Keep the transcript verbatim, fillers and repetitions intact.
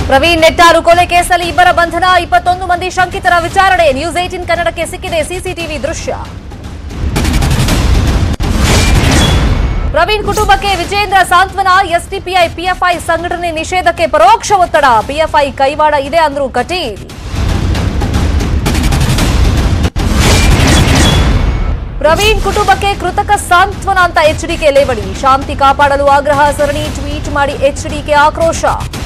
ಪ್ರವೀಣ್ ನೆಟ್ಟಾರು ಕೊಲೆ ಕೇಸಲ್ಲಿ ಇಬ್ಬರ ಬಂಧನ, ಇಪ್ಪತ್ತೊಂದು ಮಂದಿ ಶಂಕಿತರ ವಿಚಾರಣೆ. ನ್ಯೂಸ್ ಏಟೀನ್ ಕನ್ನಡಕ್ಕೆ ಸಿಕ್ಕಿದೆ ಸಿಸಿಟಿವಿ ದೃಶ್ಯ. ಪ್ರವೀಣ್ ಕುಟುಂಬಕ್ಕೆ ವಿಜೇಂದ್ರ ಸಾಂತ್ವನ. ಎಸ್ಡಿಪಿಐ ಪಿಎಫ್ಐ ಸಂಘಟನೆ ನಿಷೇಧಕ್ಕೆ ಪರೋಕ್ಷ ಒತ್ತಡ. ಪಿಎಫ್ಐ ಕೈವಾಡ ಇದೆ ಅಂದ್ರು ಕಟೀಲ್. ಪ್ರವೀಣ್ ಕುಟುಂಬಕ್ಕೆ ಕೃತಕ ಸಾಂತ್ವನ ಅಂತ ಎಚ್ಡಿಕೆ ಲೇವಡಿ. ಶಾಂತಿ ಕಾಪಾಡಲು ಆಗ್ರಹ, ಸರಣಿ ಟ್ವೀಟ್ ಮಾಡಿ ಎಚ್ಡಿಕೆ ಆಕ್ರೋಶ.